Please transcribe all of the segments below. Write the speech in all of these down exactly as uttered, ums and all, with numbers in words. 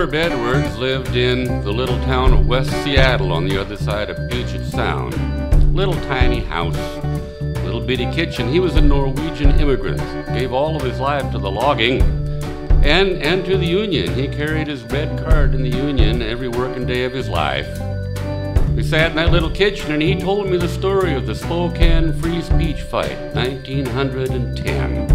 Herb Edwards lived in the little town of West Seattle on the other side of Puget Sound. Little tiny house, little bitty kitchen. He was a Norwegian immigrant, gave all of his life to the logging and, and to the Union. He carried his red card in the Union every working day of his life. We sat in that little kitchen and he told me the story of the Spokane free speech fight, nineteen ten.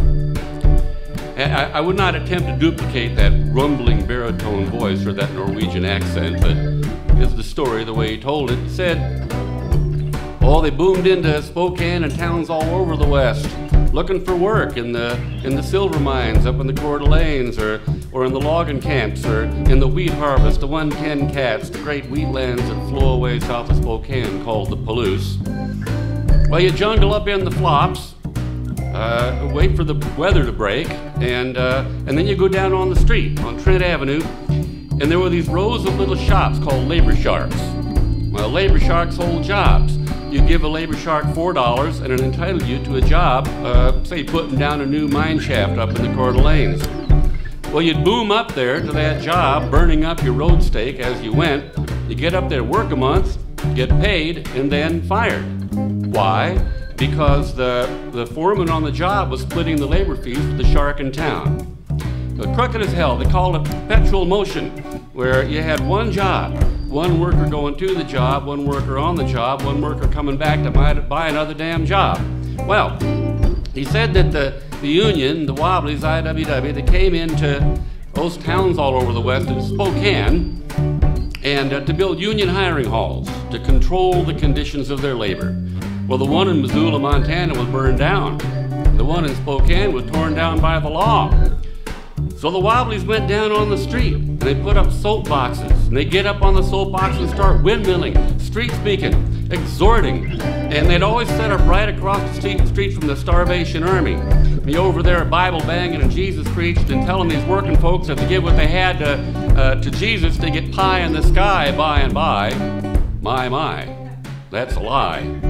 I, I would not attempt to duplicate that rumbling baritone voice or that Norwegian accent, but is the story the way he told it. He said, oh, they boomed into Spokane and towns all over the West, looking for work in the in the silver mines up in the Coeur d'Alenes, or or in the logging camps, or in the wheat harvest, the one ten cats, the great wheatlands that flow away south of Spokane called the Palouse. Well, you jungle up in the flops, uh, wait for the weather to break, and uh, and then you go down on the street on Trent Avenue, and there were these rows of little shops called labor sharks. Well, labor sharks hold jobs. You give a labor shark four dollars and it entitles you to a job, uh, say putting down a new mine shaft up in the Coeur d'Alenes. Well, you'd boom up there to that job, burning up your road stake as you went. You get up there, work a month, get paid, and then fired. Why? Because the, the foreman on the job was splitting the labor fees with the shark in town. So crooked as hell. They called it perpetual motion, where you had one job. One worker going to the job, one worker on the job, one worker coming back to buy, to buy another damn job. Well, he said that the, the union, the Wobblies, I W W, they came into those towns all over the West in Spokane and uh, to build union hiring halls to control the conditions of their labor. Well, the one in Missoula, Montana was burned down. The one in Spokane was torn down by the law. So the Wobblies went down on the street and they put up soapboxes, and they get up on the soapbox and start windmilling, street speaking, exhorting, and they'd always set up right across the street, street from the Starvation Army. Be over there Bible banging and Jesus preached and telling these working folks that to give what they had to, uh, to Jesus to get pie in the sky by and by. My, my, that's a lie.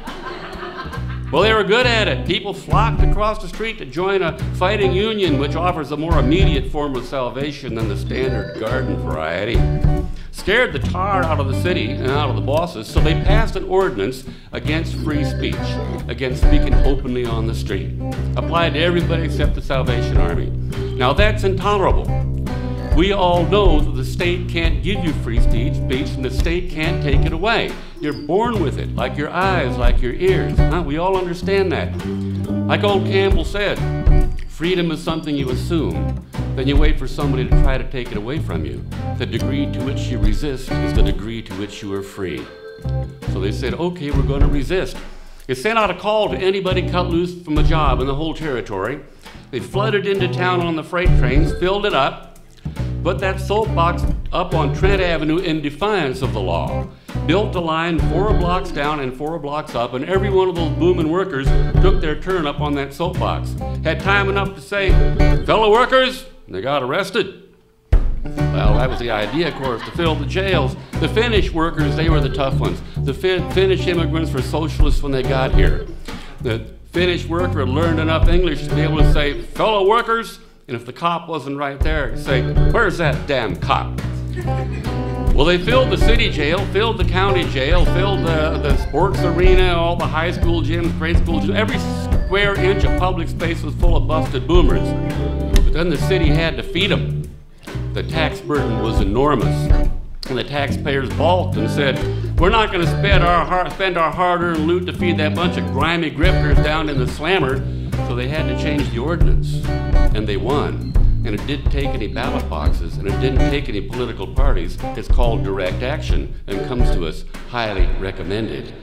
Well, they were good at it. People flocked across the street to join a fighting union, which offers a more immediate form of salvation than the standard garden variety. Scared the tar out of the city and out of the bosses, so they passed an ordinance against free speech, against speaking openly on the street. Applied to everybody except the Salvation Army. Now that's intolerable. We all know that the state can't give you free speech, and the state can't take it away. You're born with it, like your eyes, like your ears. Huh? We all understand that. Like old Campbell said, freedom is something you assume, then you wait for somebody to try to take it away from you. The degree to which you resist is the degree to which you are free. So they said, okay, we're going to resist. They sent out a call to anybody cut loose from a job in the whole territory. They flooded into town on the freight trains, filled it up, put that soapbox up on Trent Avenue in defiance of the law, built a line four blocks down and four blocks up, and every one of those booming workers took their turn up on that soapbox. Had time enough to say, fellow workers, and they got arrested. Well, that was the idea, of course, to fill the jails. The Finnish workers, they were the tough ones. The fin Finnish immigrants were socialists when they got here. The Finnish worker had learned enough English to be able to say, fellow workers, and if the cop wasn't right there, he'd say, where's that damn cop? Well, they filled the city jail, filled the county jail, filled the, the sports arena, all the high school gyms, grade school gyms. Every square inch of public space was full of busted boomers. But then the city had to feed them. The tax burden was enormous. And the taxpayers balked and said, we're not going to spend our, hard, spend our hard-earned loot to feed that bunch of grimy grifters down in the slammer. So they had to change the ordinance. And they won. And it didn't take any ballot boxes, and it didn't take any political parties. It's called direct action and comes to us highly recommended.